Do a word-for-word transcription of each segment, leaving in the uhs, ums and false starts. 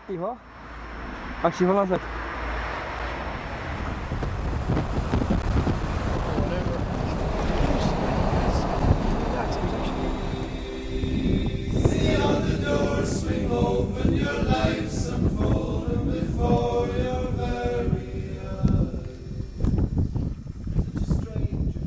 Hey, what? Actually, hold on a sec. See all the doors swing open, your life's unfolding before your very eyes. Such a strange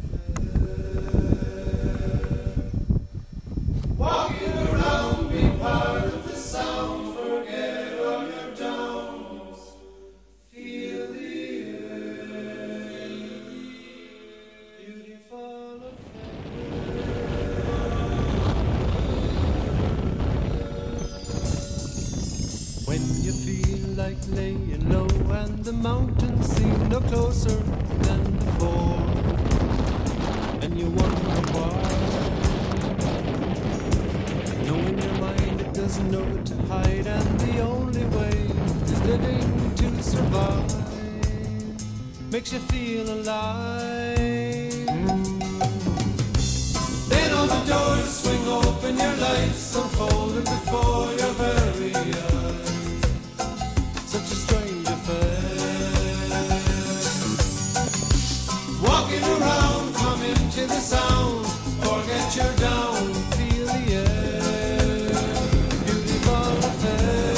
affair. Walking around, be part of the sound, forget all your downs. Feel the air, beautiful affair. When you feel like laying low and the mountains seem no closer than before, and you wonder why, know in your mind it doesn't know what to hide, and the only way is living to survive, makes you feel alive. Then all the doors swing open, your life's unfolding before your very eyes. Such a strange affair. Walking around, come into the sound, forget you're down, feel the air, beautiful affair.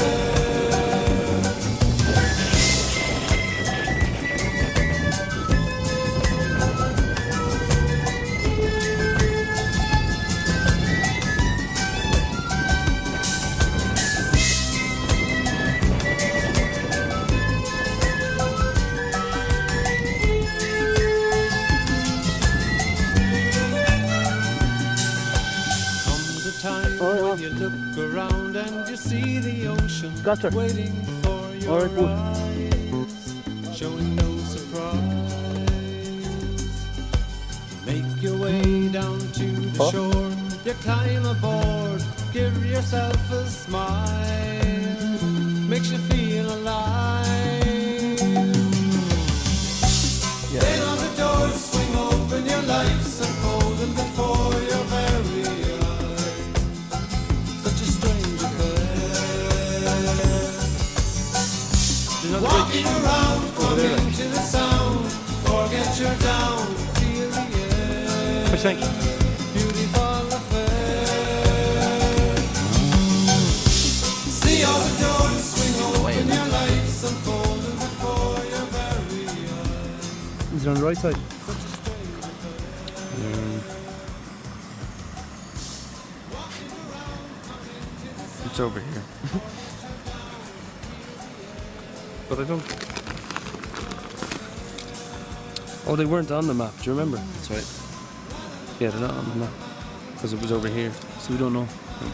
Time Oh, yeah. when you look around and you see the ocean Gotcha. waiting for your All right, cool. eyes, showing no surprise. Make your way down to the Huh? shore, you climb aboard, give yourself a smile, makes you feel alive. Yeah. Then all the doors swing open, your life's unfolding before your very eyes. Such a strange affair. Walking around, coming to the sound, forget you're down, feel the air. What do you think? Beautiful affair. See all the doors swing open, your life's unfolding before your very eyes. Is it on the right side? It's over here. But I don't. Oh, they weren't on the map. Do you remember? That's right. Yeah, they're not on the map because it was over here, so we don't know.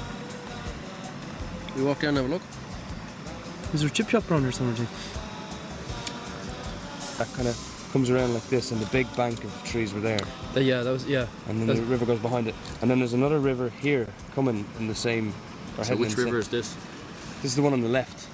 We walk down and have a look. Is there a chip shop around here somewhere, Jake? That kind of comes around like this, and the big bank of trees were there, Uh, yeah, that was, yeah. and then That's- the river goes behind it, and then there's another river here coming in the same. Or So heading which in the river same- is this? This is the one on the left.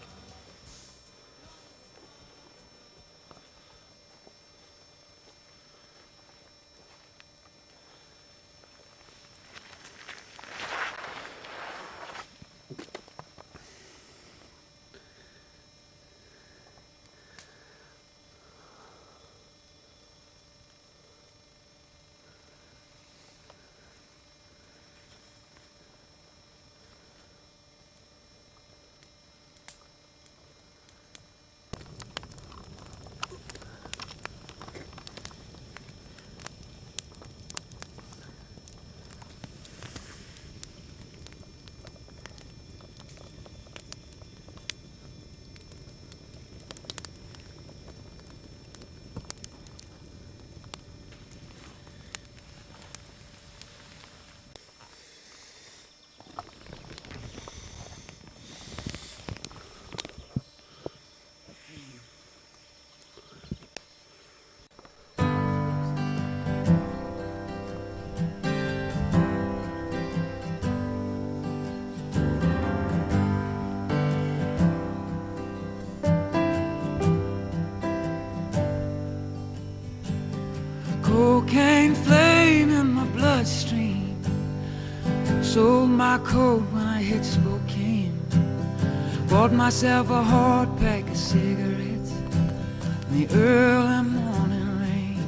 Cocaine flame in my bloodstream, sold my coat when I hit Spokane. Bought myself a hard pack of cigarettes in the early morning rain.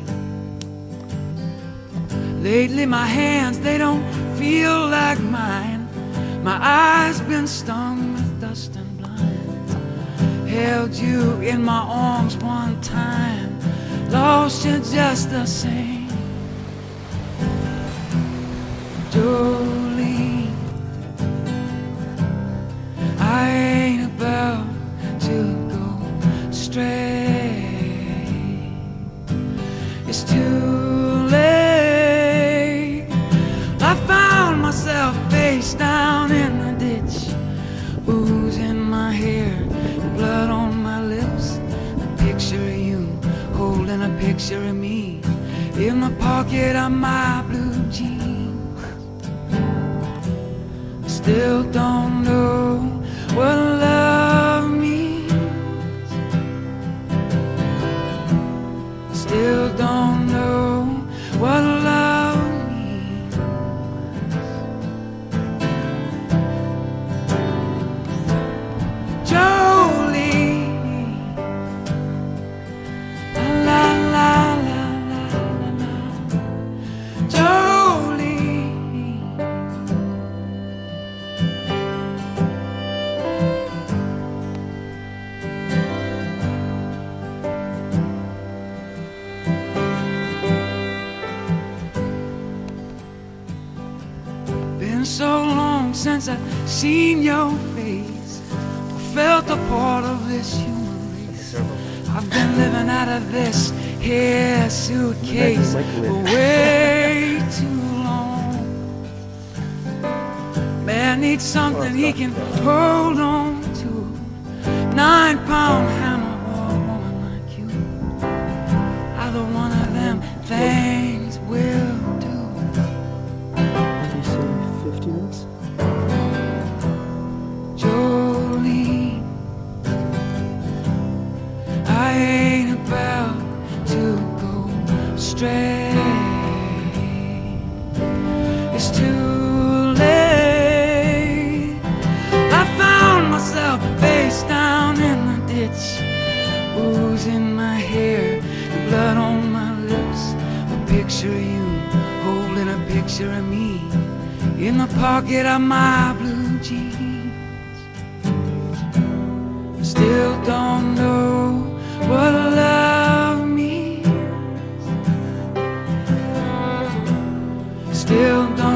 Lately my hands, they don't feel like mine. My eyes been stung with dust and blind. Held you in my arms one time, lost you just the same. Jolene, I ain't about to go stray. It's too late. I found myself face down in the ditch, ooze in my hair, blood on my lips. A picture of you holding a picture of me in the pocket of my blue jeans. I still don't know what love means. I still don't know what love means. Jolene, la la la la la la. Jolene, been so long since I've seen your face, or felt a part of this human race. I've been living out of this here suitcase for way too long. Man needs something he can hold on to. Nine pound hammer for a woman like you. Either one of them things will do. Did you say fifty minutes? Jolene, I ain't about to go stray. It's too late. I found myself face down in the ditch, ooze in my hair and blood on my lips. A picture of you holding a picture of me in the pocket of my blue jeans. Still don't know what love means. Still don't